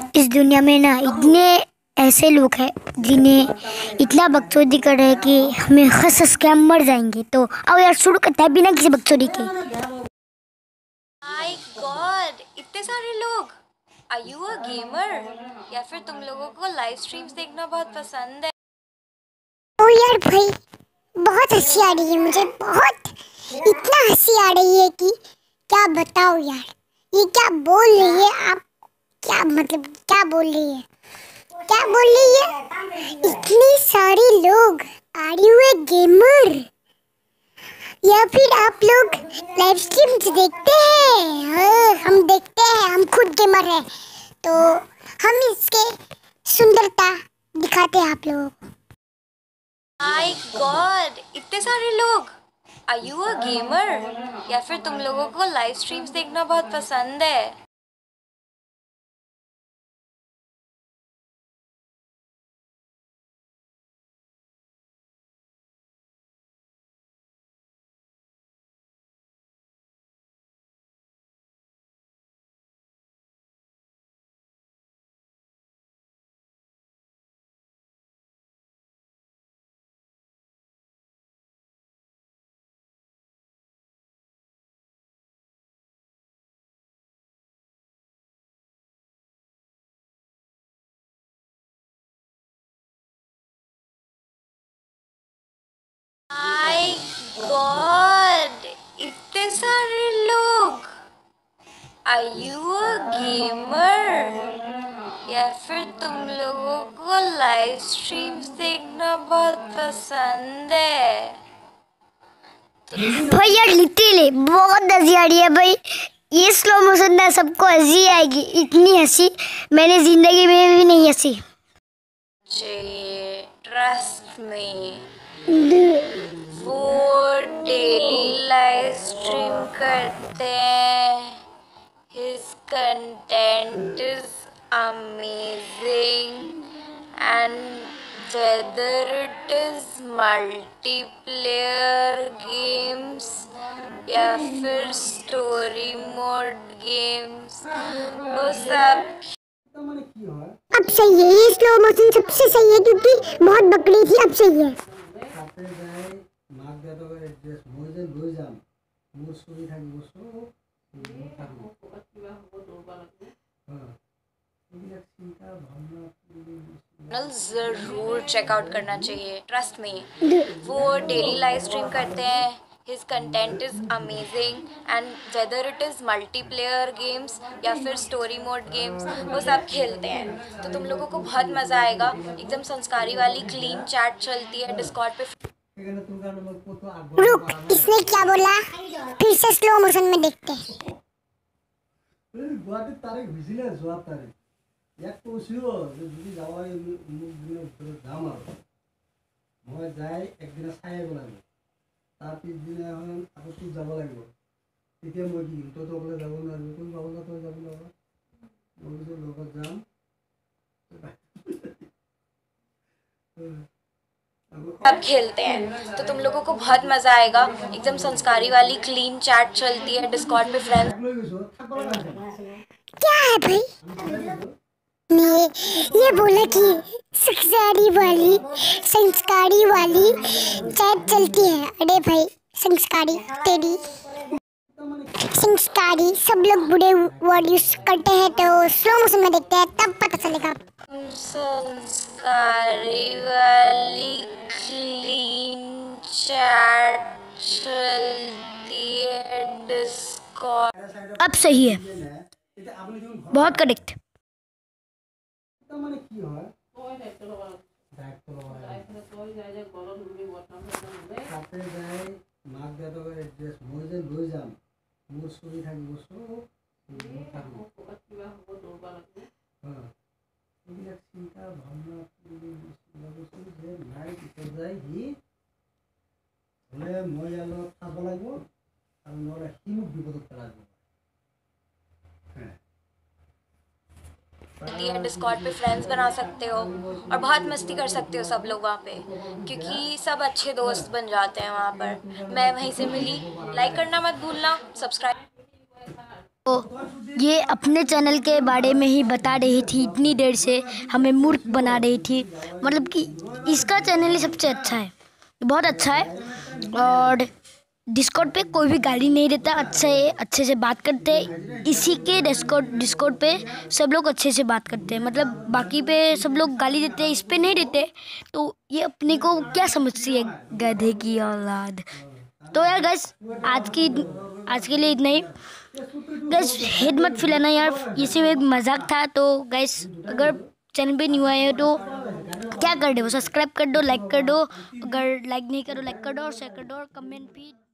इस दुनिया में ना इतने ऐसे लोग हैं जिन्हें इतना बकचोदी कर रहे हैं कि हमें हंस हंस के हम मर जाएंगे। तो आओ यार शुरू करते हैं बिना किसी बकचोदी के। माय गॉड, इतने सारे लोग। आर यू अ गेमर या फिर तुम लोगों को लाइव स्ट्रीम्स देखना बहुत पसंद है? ओ यार भाई, बहुत हंसी आ रही है मुझे, बहुत इतना हंसी आ रही है कि क्या बताओ यार। ये क्या बोल रही है आप? क्या मतलब क्या बोल रही है? क्या बोल रही है? इतने सारे लोग, आर यू ए गेमर? या फिर आप लोग लाइव स्ट्रीम्स देखते हैं? हाँ, हम देखते हैं, हम खुद गेमर हैं, तो हम इसके सुंदरता दिखाते हैं आप लोगों को। माय गॉड, इतने सारे लोग। आर यू अ गेमर या फिर तुम लोगों को लाइव स्ट्रीम्स देखना बहुत पसंद है? माय गॉड, इतने सारे लोग। आर यू अ गेमर या फिर तुम लोगों को लाइव स्ट्रीम्स देखना बहुत पसंद है? भाई यार लिटरली बहुत हंसी आ रही है भाई। ये स्लो मोशन ना सबको हंसी आएगी, इतनी हंसी मैंने जिंदगी में भी नहीं हंसी। चाहिए, ट्रस्ट में। वो डेली लाइव स्ट्रीम करते हैं। His content is amazing, and whether it is multiplayer games या फिर स्टोरी मोड गेम्स, वो सब। अब सही है, ये स्लो मोशन सबसे सही है क्योंकि बहुत बकरी थी, अब सही है। जरूर चेकआउट करना चाहिए, ट्रस्ट में। वो डेली लाइव स्ट्रीम करते हैं। His content is amazing, and whether it is multiplayer games या फिर स्टोरी मोड गेम्स, वो सब खेलते हैं। तो तुम लोगों को बहुत मज़ा आएगा। एकदम संस्कारी वाली क्लीन चैट चलती है डिस्कॉर्ड पे। रुक, इसने क्या बोला? फिर से स्लो मोशन में देखते हैं। सब खेलते हैं, तो तुम लोगों को बहुत मज़ा आएगा। एकदम संस्कारी वाली क्लीन चैट चलती है डिस्कॉर्ड पे फ्रेंड्स। क्या है भाई? ने ये बोला कि संस्कारी वाली चैट चलती है। अरे भाई, संस्कारी तेरी संस्कारी सब लोग बुरे वर्ड यूज करते हैं, तो स्लो मोशन में देखते हैं तब पता चलेगा। संस्कारी वाली क्लीन चैट चलती है डिस्कॉर्ड। अब सही है, बहुत करेक्ट। डिस्कॉर्ड पे फ्रेंड्स बना सकते हो और बहुत मस्ती कर सकते हो सब लोग वहाँ पे, क्योंकि सब अच्छे दोस्त बन जाते हैं वहाँ पर। मैं वहीं से मिली। लाइक करना मत भूलना, सब्सक्राइब। तो ये अपने चैनल के बारे में ही बता रही थी, इतनी देर से हमें मूर्ख बना रही थी। मतलब कि इसका चैनल ही सबसे अच्छा है, बहुत अच्छा है। और डिस्कॉर्ड पे कोई भी गाली नहीं देता, अच्छे से बात करते हैं। इसी के डिस्कॉर्ड पे सब लोग अच्छे से बात करते हैं। मतलब बाकी पे सब लोग गाली देते हैं, इस पे नहीं देते। तो ये अपने को क्या समझती है, गधे की औलाद। तो यार गाइस, आज के लिए इतना ही। गाइस हेड मत फैलाना यार, ये सिर्फ एक मजाक था। तो गाइस अगर चैनल पे न्यू आए हो तो क्या कर दो, सब्सक्राइब कर दो, लाइक कर दो। अगर लाइक नहीं करो, लाइक कर दो और शेयर कर दो और कमेंट भी